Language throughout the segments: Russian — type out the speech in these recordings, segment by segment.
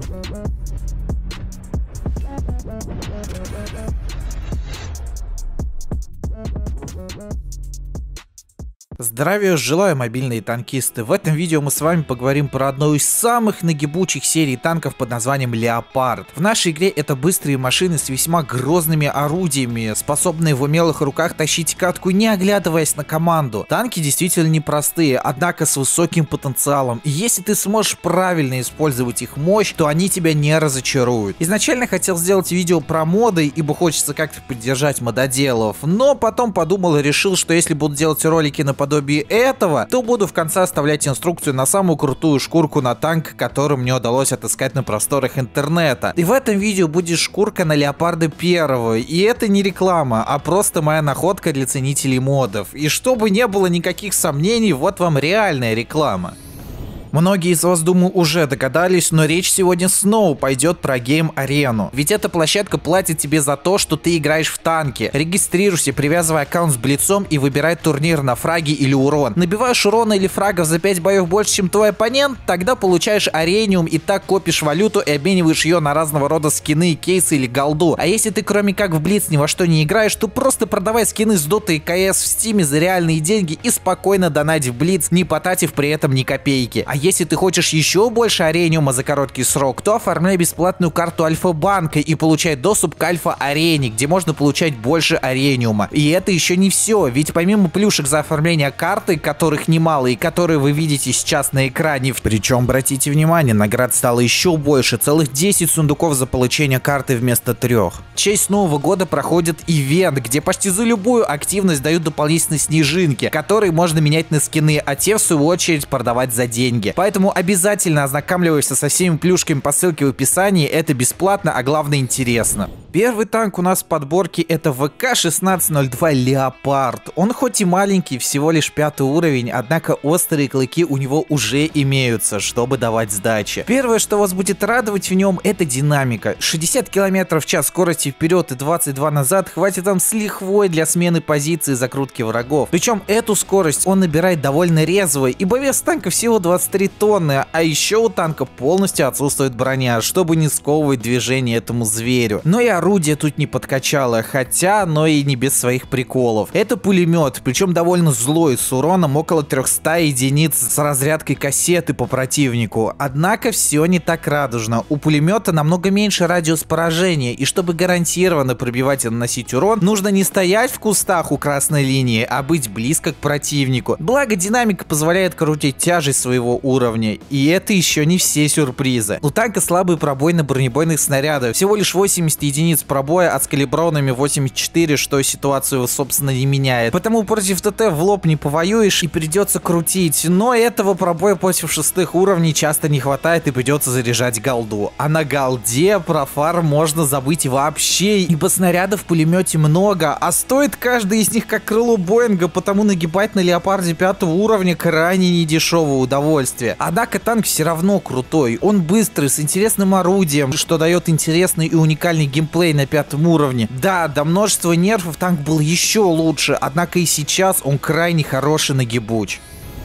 Здравия желаю, мобильные танкисты! В этом видео мы с вами поговорим про одну из самых нагибучих серий танков под названием Леопард. В нашей игре это быстрые машины с весьма грозными орудиями, способные в умелых руках тащить катку, не оглядываясь на команду. Танки действительно непростые, однако с высоким потенциалом, и если ты сможешь правильно использовать их мощь, то они тебя не разочаруют. Изначально хотел сделать видео про моды, ибо хочется как-то поддержать мододелов, но потом подумал и решил, что если буду делать ролики наподобие этого, то буду в конце оставлять инструкцию на самую крутую шкурку на танк, которую мне удалось отыскать на просторах интернета. И в этом видео будет шкурка на Леопарда 1, и это не реклама, а просто моя находка для ценителей модов. И чтобы не было никаких сомнений, вот вам реальная реклама. Многие из вас, думаю, уже догадались, но речь сегодня снова пойдет про гейм-арену. Ведь эта площадка платит тебе за то, что ты играешь в танки. Регистрируйся, привязывай аккаунт с блицом и выбирай турнир на фраги или урон. Набиваешь урона или фрагов за 5 боев больше, чем твой оппонент, тогда получаешь арениум и так копишь валюту и обмениваешь ее на разного рода скины, кейсы или голду. А если ты кроме как в блиц ни во что не играешь, то просто продавай скины с доты и КС в стиме за реальные деньги и спокойно донать в блиц, не потратив при этом ни копейки. А если ты хочешь еще больше арениума за короткий срок, то оформляй бесплатную карту Альфа-банка и получай доступ к Альфа-арене, где можно получать больше арениума. И это еще не все, ведь помимо плюшек за оформление карты, которых немало и которые вы видите сейчас на экране, причем, обратите внимание, наград стало еще больше, целых 10 сундуков за получение карты вместо 3. В честь Нового года проходит ивент, где почти за любую активность дают дополнительные снежинки, которые можно менять на скины, а те в свою очередь продавать за деньги. Поэтому обязательно ознакомливайся со всеми плюшками по ссылке в описании, это бесплатно, а главное интересно. Первый танк у нас в подборке это ВК-1602 Леопард. Он хоть и маленький, всего лишь 5 уровень, однако острые клыки у него уже имеются, чтобы давать сдачи. Первое, что вас будет радовать в нем, это динамика. 60 км в час скорости вперед и 22 назад хватит вам с лихвой для смены позиции и закрутки врагов. Причем эту скорость он набирает довольно резво, ибо вес танка всего 23 тонны, а еще у танка полностью отсутствует броня, чтобы не сковывать движение этому зверю. Но и орудие тут не подкачало, хотя оно и не без своих приколов. Это пулемет, причем довольно злой, с уроном около 300 единиц с разрядкой кассеты по противнику. Однако все не так радужно. У пулемета намного меньше радиус поражения, и чтобы гарантированно пробивать и наносить урон, нужно не стоять в кустах у красной линии, а быть близко к противнику. Благо динамика позволяет крутить тяжесть своего уровня, и это еще не все сюрпризы. У танка слабый пробой на бронебойных снарядах, всего лишь 80 единиц пробоя, а с калибронами 84, что ситуацию собственно не меняет. Потому против ТТ в лоб не повоюешь и придется крутить, но этого пробоя против 6 уровней часто не хватает и придется заряжать голду. А на голде про фар можно забыть вообще, ибо снарядов в пулемете много, а стоит каждый из них как крыло Боинга, потому нагибать на Леопарде 5 уровня крайне недешевое удовольствие. Однако танк все равно крутой, он быстрый, с интересным орудием, что дает интересный и уникальный геймплей на 5 уровне. Да, до множества нерфов танк был еще лучше, однако и сейчас он крайне хороший нагибуч.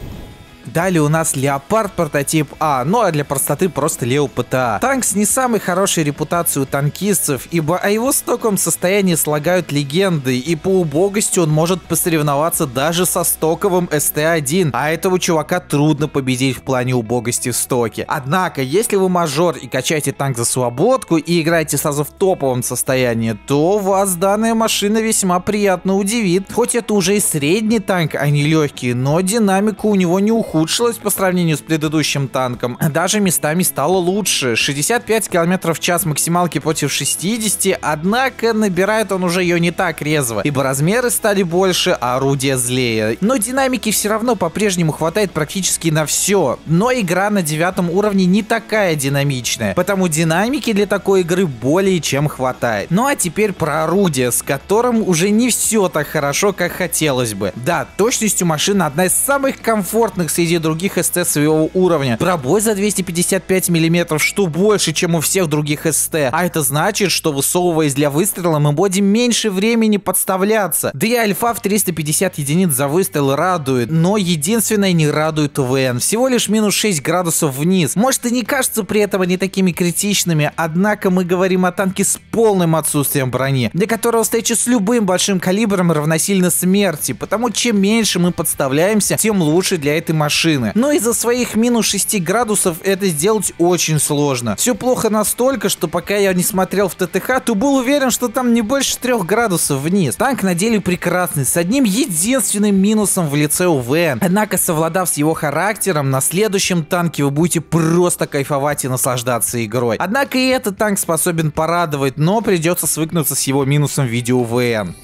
Далее у нас Леопард прототип А, ну а для простоты просто Лео ПТА. Танк с не самой хорошей репутацией у танкистов, ибо о его стоковом состоянии слагают легенды, и по убогости он может посоревноваться даже со стоковым СТ-1, а этого чувака трудно победить в плане убогости в стоке. Однако, если вы мажор и качаете танк за свободку и играете сразу в топовом состоянии, то вас данная машина весьма приятно удивит. Хоть это уже и средний танк, а не легкий, но динамика у него не ухудшилась по сравнению с предыдущим танком. Даже местами стало лучше. 65 км в час максималки против 60, однако набирает он уже ее не так резво, ибо размеры стали больше, а орудие злее. Но динамики все равно по-прежнему хватает практически на все. Но игра на 9 уровне не такая динамичная, потому динамики для такой игры более чем хватает. Ну а теперь про орудие, с которым уже не все так хорошо, как хотелось бы. Да, точностью машина одна из самых комфортных среди орудий других СТ своего уровня. Пробой за 255 мм, что больше, чем у всех других СТ. А это значит, что высовываясь для выстрела, мы будем меньше времени подставляться. Да и альфа в 350 единиц за выстрел радует, но единственное не радует УВН. Всего лишь минус 6 градусов вниз. Может и не кажется при этом они такими критичными, однако мы говорим о танке с полным отсутствием брони, для которого встреча с любым большим калибром равносильно смерти, потому чем меньше мы подставляемся, тем лучше для этой машины. Но из-за своих минус 6 градусов это сделать очень сложно. Все плохо настолько, что пока я не смотрел в ТТХ, то был уверен, что там не больше 3 градусов вниз. Танк на деле прекрасный, с одним единственным минусом в лице УВН. Однако, совладав с его характером, на следующем танке вы будете просто кайфовать и наслаждаться игрой. Однако и этот танк способен порадовать, но придется свыкнуться с его минусом в виде УВН.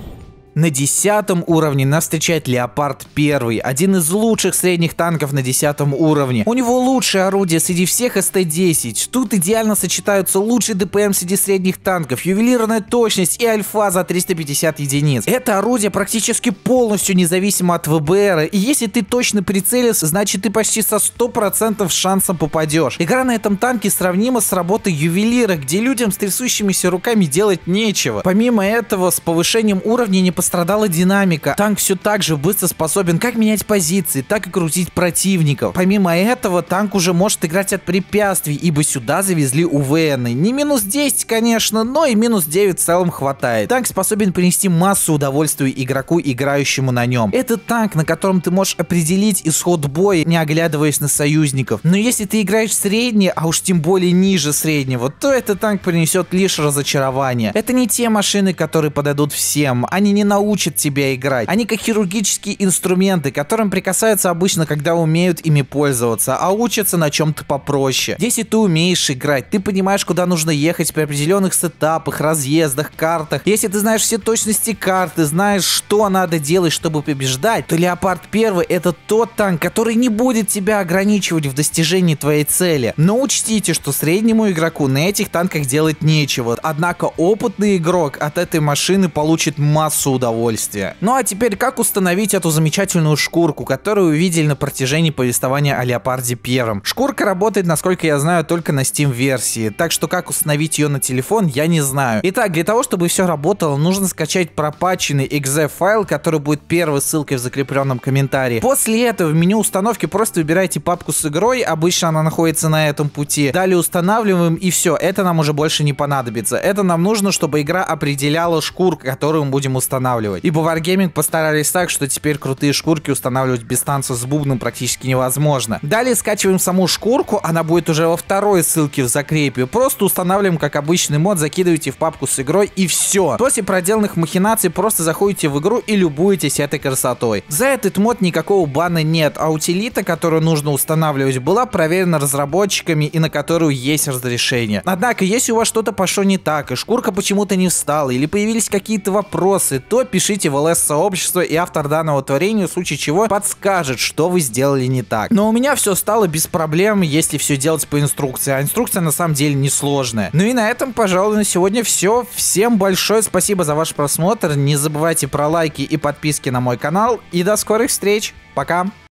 На 10 уровне нас встречает Леопард 1, один из лучших средних танков на 10 уровне. У него лучшее орудие среди всех СТ-10. Тут идеально сочетаются лучший ДПМ среди средних танков, ювелирная точность и альфа за 350 единиц. Это орудие практически полностью независимо от ВБР, и если ты точно прицелился, значит ты почти со 100% шансом попадешь. Игра на этом танке сравнима с работой ювелира, где людям с трясущимися руками делать нечего. Помимо этого, с повышением уровня не пострадала динамика. Танк все так же быстро способен как менять позиции, так и крутить противников. Помимо этого, танк уже может играть от препятствий, ибо сюда завезли УВН. Не минус 10, конечно, но и минус 9 в целом хватает. Танк способен принести массу удовольствия игроку, играющему на нем. Это танк, на котором ты можешь определить исход боя, не оглядываясь на союзников. Но если ты играешь средний, а уж тем более ниже среднего, то этот танк принесет лишь разочарование. Это не те машины, которые подойдут всем. Они не научат тебя играть. Они как хирургические инструменты, которым прикасаются обычно, когда умеют ими пользоваться, а учатся на чем-то попроще. Если ты умеешь играть, ты понимаешь, куда нужно ехать при определенных сетапах, разъездах, картах. Если ты знаешь все точности карты, знаешь, что надо делать, чтобы побеждать, то Леопард 1 это тот танк, который не будет тебя ограничивать в достижении твоей цели. Но учтите, что среднему игроку на этих танках делать нечего. Однако опытный игрок от этой машины получит массу удовольствия. Ну а теперь, как установить эту замечательную шкурку, которую вы видели на протяжении повествования о Леопарде 1? Шкурка работает, насколько я знаю, только на Steam версии, так что как установить ее на телефон, я не знаю. Итак, для того, чтобы все работало, нужно скачать пропатченный .exe файл, который будет первой ссылкой в закрепленном комментарии. После этого в меню установки просто выбираете папку с игрой, обычно она находится на этом пути. Далее устанавливаем, и все, это нам уже больше не понадобится. Это нам нужно, чтобы игра определяла шкурку, которую мы будем устанавливать. Ибо Wargaming постарались так, что теперь крутые шкурки устанавливать без танца с бубном практически невозможно. Далее скачиваем саму шкурку, она будет уже во второй ссылке в закрепе. Просто устанавливаем как обычный мод, закидываете в папку с игрой и все. После проделанных махинаций просто заходите в игру и любуетесь этой красотой. За этот мод никакого бана нет, а утилита, которую нужно устанавливать, была проверена разработчиками и на которую есть разрешение. Однако, если у вас что-то пошло не так, и шкурка почему-то не встала, или появились какие-то вопросы, то пишите в ЛС-сообщество, и автор данного творения в случае чего подскажет, что вы сделали не так. Но у меня все стало без проблем, если все делать по инструкции, а инструкция на самом деле несложная. Ну и на этом, пожалуй, на сегодня все. Всем большое спасибо за ваш просмотр, не забывайте про лайки и подписки на мой канал, и до скорых встреч, пока!